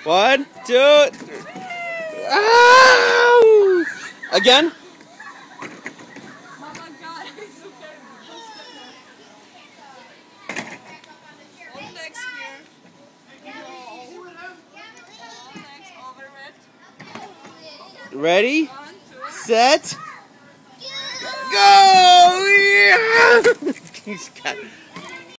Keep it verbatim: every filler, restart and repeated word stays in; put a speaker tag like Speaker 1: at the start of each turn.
Speaker 1: One, two. Ow! Again. Ready, set, go! Yeah!